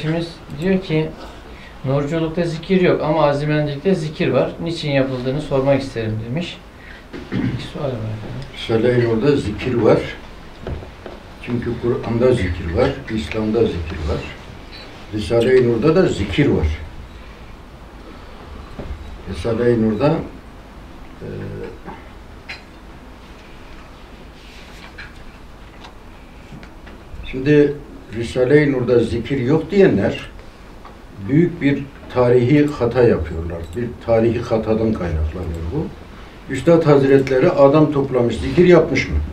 kardeşimiz diyor ki nurculukta zikir yok ama azimendilikte zikir var. Niçin yapıldığını sormak isterim demiş. Bir sual var efendim. Risale-i Nur'da zikir var. Çünkü Kur'an'da zikir var, İslam'da zikir var. Risale-i Nur'da da zikir var. Risale-i Nur'da şimdi Risale-i Nur'da zikir yok diyenler büyük bir tarihi hata yapıyorlar. Bir tarihi hatadan kaynaklanıyor bu. Üstad Hazretleri adam toplamış, zikir yapmış mı?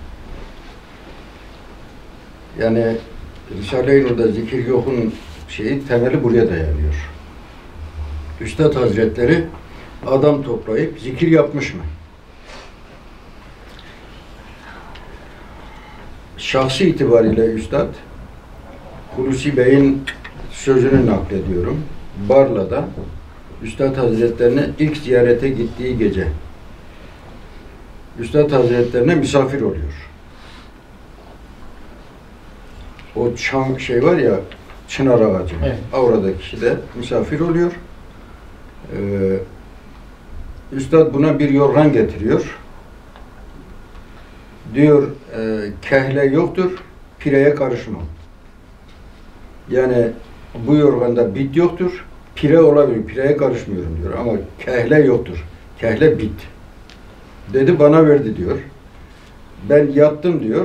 Yani Risale-i Nur'da zikir yokun temeli buraya dayanıyor. Üstad Hazretleri adam toplayıp zikir yapmış mı? Şahsi itibariyle Üstad Hulusi Bey'in sözünü naklediyorum. Barla'da Üstad Hazretlerine ilk ziyarete gittiği gece Üstad Hazretlerine misafir oluyor. O çam var ya, çınar ağacı. Evet. Oradaki kişi de misafir oluyor. Üstad buna bir yorgan getiriyor. Diyor, kehle yoktur, pireye karışmam. Yani bu yorganda bit yoktur, pire olabilir, pireye karışmıyorum diyor. Ama kehle yoktur, kehle bit. Dedi, bana verdi diyor. Ben yattım diyor.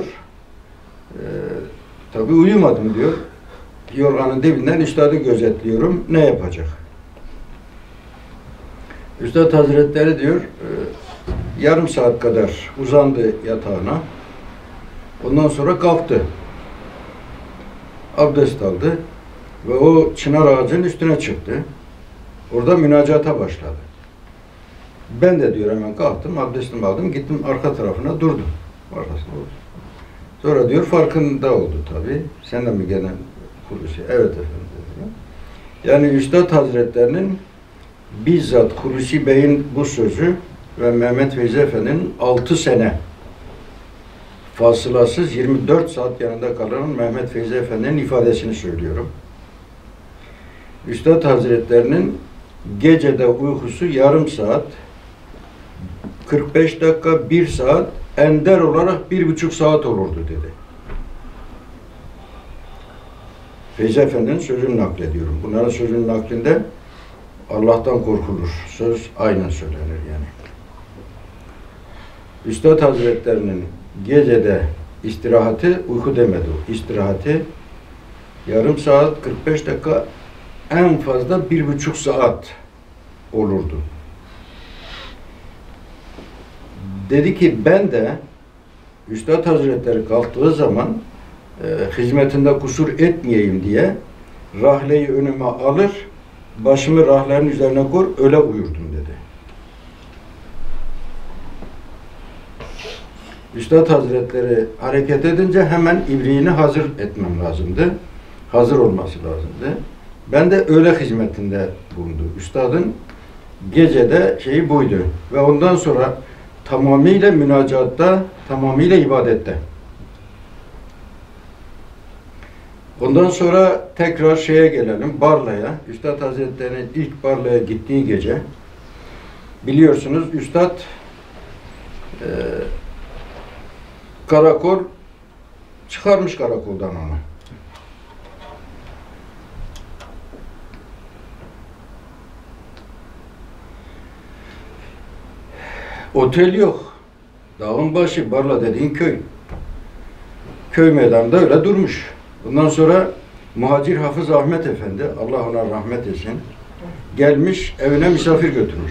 Tabii uyumadım diyor. Yorganın dibinden üstadı gözetliyorum. Ne yapacak? Üstad Hazretleri diyor, yarım saat kadar uzandı yatağına. Ondan sonra kalktı. Abdest aldı. Ve o çınar ağacının üstüne çıktı. Orada münacata başladı. Ben de diyor hemen kalktım, abdestimi aldım, gittim arka tarafına durdum. Arkasında oldu. Sonra diyor farkında oldu tabii. Senden mi gelen Hulusi? Evet efendim dedi. Yani Üstad Hazretlerinin bizzat Hulusi Bey'in bu sözü ve Mehmet Feyzi Efendi'nin 6 sene fasılasız 24 saat yanında kalan Mehmet Feyzi Efendi'nin ifadesini söylüyorum. Üstad Hazretlerinin gecede uykusu yarım saat, 45 dakika, 1 saat, ender olarak 1,5 saat olurdu dedi. Feyzi Efendi'nin sözünü naklediyorum. Bunların sözünün naklinde Allah'tan korkulur. Söz aynen söylenir yani. Üstad Hazretlerinin gecede istirahati, uyku demedi o, istirahati yarım saat, 45 dakika, en fazla 1,5 saat olurdu. Dedi ki ben de Üstad Hazretleri kalktığı zaman hizmetinde kusur etmeyeyim diye rahleyi önüme alır, başımı rahlerin üzerine koy, öyle uyurdum dedi. Üstad Hazretleri hareket edince hemen ibriğini hazır etmem lazımdı. Hazır olması lazımdı. Ben de öyle hizmetinde bulundu. Üstadın gecede buydu. Ve ondan sonra tamamıyla münacatta, tamamıyla ibadette. Ondan sonra tekrar gelelim, Barla'ya. Üstad Hazretleri'nin ilk Barla'ya gittiği gece, biliyorsunuz Üstad karakol çıkarmış karakoldan onu. Otel yok. Dağın başı, Barla dediğin köy. Köy meydanında öyle durmuş. Bundan sonra Muhacir Hafız Ahmet Efendi, Allah ona rahmet etsin, gelmiş evine misafir götürmüş.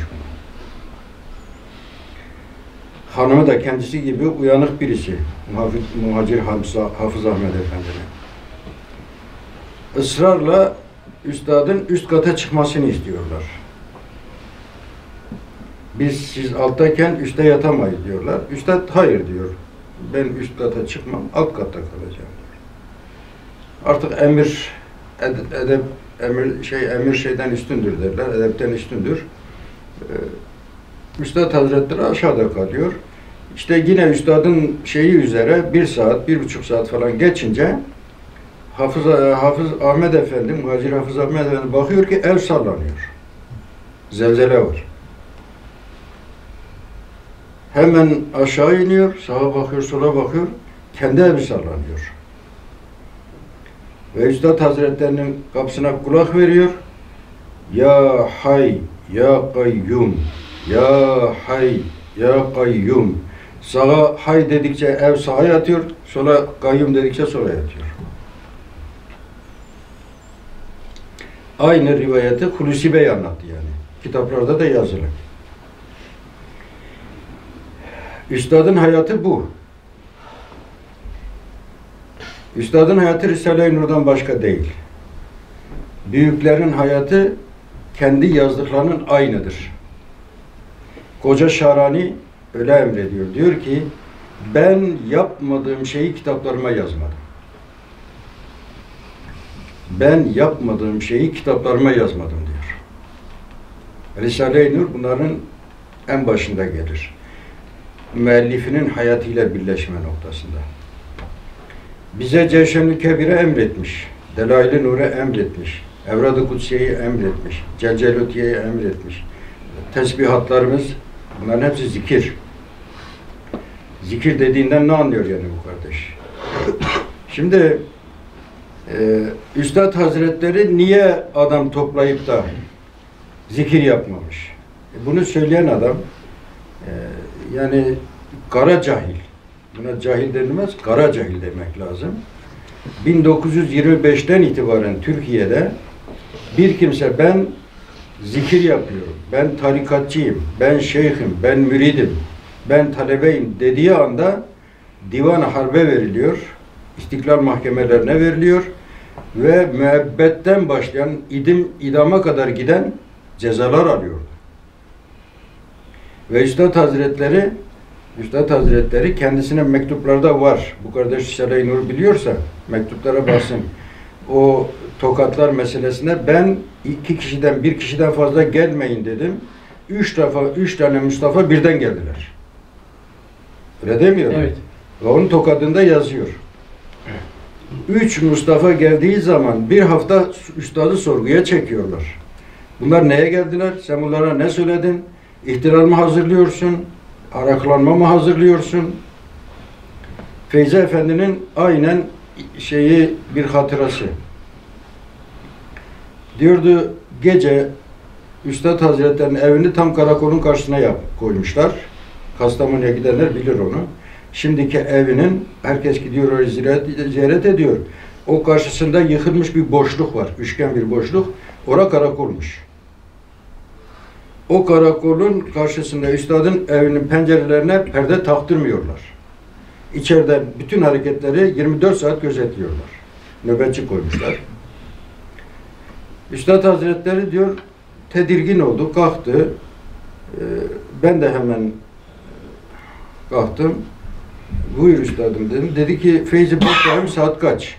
Hanımı da kendisi gibi uyanık birisi. Muhacir Hafız Ahmet Efendi'nin. Israrla üstadın üst kata çıkmasını istiyorlar. Siz alttayken üstte yatamayız diyorlar. Üstad hayır diyor. Ben üst kata çıkmam, alt katta kalacağım diyor. Artık emir şeyden üstündür derler, edepten üstündür. Üstad Hazretleri aşağıda kalıyor. İşte yine üstadın üzere 1 saat, 1,5 saat falan geçince Hafız Ahmet Efendi, Muhacir Hafız Ahmet Efendi bakıyor ki ev sallanıyor. Zelzele var. Hemen aşağı iniyor, sağa bakıyor, sola bakıyor, kendi evi sallanıyor. Ve Üstad Hazretlerinin kapısına kulak veriyor. Ya hay, ya kayyum, ya hay, ya kayyum. Sağa hay dedikçe ev sağa yatıyor, sola kayyum dedikçe sola yatıyor. Aynı rivayeti Hulusi Bey anlattı yani. Kitaplarda da yazılı. Üstadın hayatı bu. Üstadın hayatı Risale-i Nur'dan başka değil. Büyüklerin hayatı kendi yazdıklarının aynıdır. Koca Şarani öyle emrediyor. Diyor ki, ben yapmadığım şeyi kitaplarıma yazmadım. Ben yapmadığım şeyi kitaplarıma yazmadım diyor. Risale-i Nur bunların en başında gelir. Müellifinin hayatıyla birleşme noktasında. Bize Cevşen-i Kebir'e emretmiş. Delail-i Nur'e emretmiş. Evrad-ı Kutsiye'yi emretmiş. Celcelutiye'yi emretmiş. Tesbihatlarımız, bunların hepsi zikir. Zikir dediğinden ne anlıyor yani bu kardeş? Şimdi Üstad Hazretleri niye adam toplayıp da zikir yapmamış? Bunu söyleyen adam yani kara cahil. Buna cahil denilmez, kara cahil demek lazım. 1925'ten itibaren Türkiye'de bir kimse ben zikir yapıyorum, ben tarikatçıyım, ben şeyhim, ben müridim, ben talebeyim dediği anda divan-ı harbe veriliyor, istiklal mahkemelerine veriliyor ve müebbetten başlayan idama kadar giden cezalar alıyor. Ve Üstad Hazretleri kendisine mektuplarda var. Bu kardeş Risale-i Nur biliyorsa mektuplara baksın. O tokatlar meselesine ben 2 kişiden 1 kişiden fazla gelmeyin dedim. 3 tane Mustafa birden geldiler. Öyle demiyor mu? Evet. Ve onun tokadında yazıyor. 3 Mustafa geldiği zaman bir hafta üstadı sorguya çekiyorlar. Bunlar neye geldiler? Sen bunlara ne söyledin? İhtilal mı hazırlıyorsun? Araklanma mı hazırlıyorsun? Feyzi Efendi'nin aynen bir hatırası. Diyordu gece Üstad Hazretleri'nin evini tam karakolun karşısına koymuşlar. Kastamonu'ya gidenler bilir onu. Şimdiki evinin herkes gidiyor oraya ziyaret ediyor. O karşısında yıkılmış bir boşluk var. Üçgen bir boşluk. Ora karakolmuş. O karakolun karşısında üstadın evinin pencerelerine perde taktırmıyorlar. İçeriden bütün hareketleri 24 saat gözetliyorlar. Nöbetçi koymuşlar. Üstad Hazretleri diyor, tedirgin oldu, kalktı. Ben de hemen kalktım. Buyur üstadım dedim. Dedi ki, Feyzi bakayım saat kaç?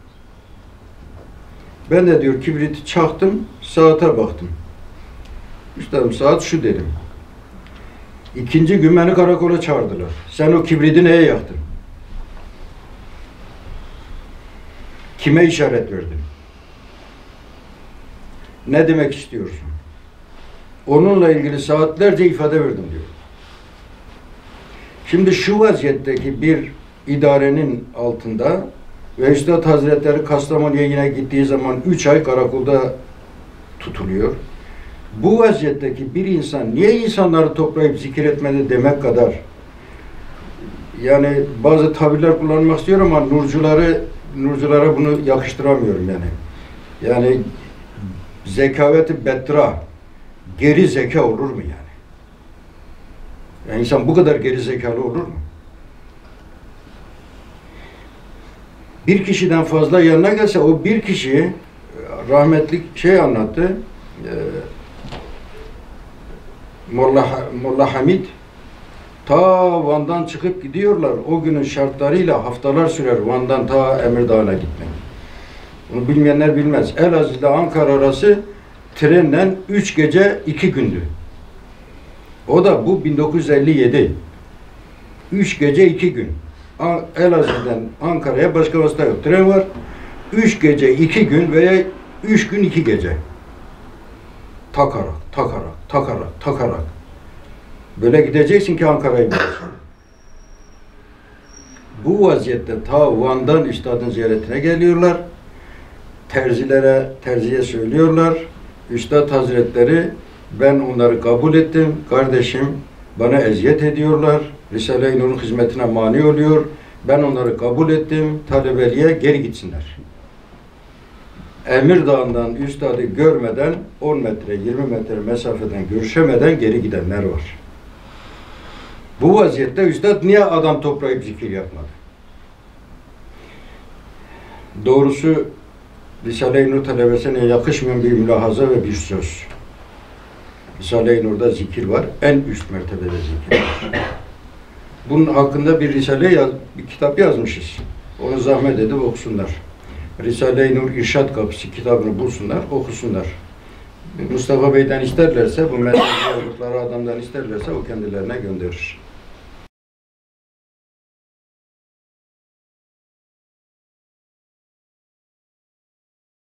Ben de diyor kibriti çaktım, saate baktım. Üstadım saat şu dedim. 2. gün beni karakola çağırdılar. Sen o kibriti neye yaktın? Kime işaret verdin? Ne demek istiyorsun? Onunla ilgili saatlerce ifade verdim diyor. Şimdi şu vaziyetteki bir idarenin altında ve Üstad Hazretleri Kastamonu'ya yine gittiği zaman 3 ay karakolda tutuluyor. Bu vaziyetteki bir insan niye insanları toplayıp zikir etmedi demek kadar yani bazı tabirler kullanmak istiyorum ama nurculara bunu yakıştıramıyorum yani. Yani zekaveti betra geri zeka olur mu yani? Yani insan bu kadar geri zekalı olur mu? Bir kişiden fazla yanına gelse o bir kişi rahmetli anlattı. Molla Hamid ta Van'dan çıkıp gidiyorlar. O günün şartlarıyla haftalar sürer Van'dan ta Emirdağ'a gitmek. Bunu bilmeyenler bilmez. Elazığ ile Ankara arası trenle 3 gece 2 gündü. O da bu 1957. 3 gece 2 gün. Elazığ'dan Ankara'ya başka vasıta yok. Tren var. 3 gece 2 gün veya 3 gün 2 gece takarak böyle gideceksin ki Ankara'yı bulursun. Bu vaziyette ta Van'dan üstadın ziyaretine geliyorlar. Terziye söylüyorlar. Üstad Hazretleri, ben onları kabul ettim. Kardeşim, bana eziyet ediyorlar. Risale-i Nur'un hizmetine mani oluyor. Ben onları kabul ettim. Talebeliğe geri gitsinler. Emir Dağı'ndan üstadı görmeden 10 metre, 20 metre mesafeden görüşemeden geri gidenler var. Bu vaziyette üstad niye adam toplayıp zikir yapmadı? Doğrusu Risale-i Nur talebesine yakışmayan bir mülahaza ve bir söz. Risale-i Nur'da zikir var. En üst mertebede zikir var. Bunun hakkında bir bir kitap yazmışız. Onu zahmet edip okusunlar. Risale-i Nur İrşad Kapısı kitabını bulsunlar, okusunlar. Mustafa Bey'den isterlerse, bu mesajı yazdıkları adamdan isterlerse o kendilerine gönderir.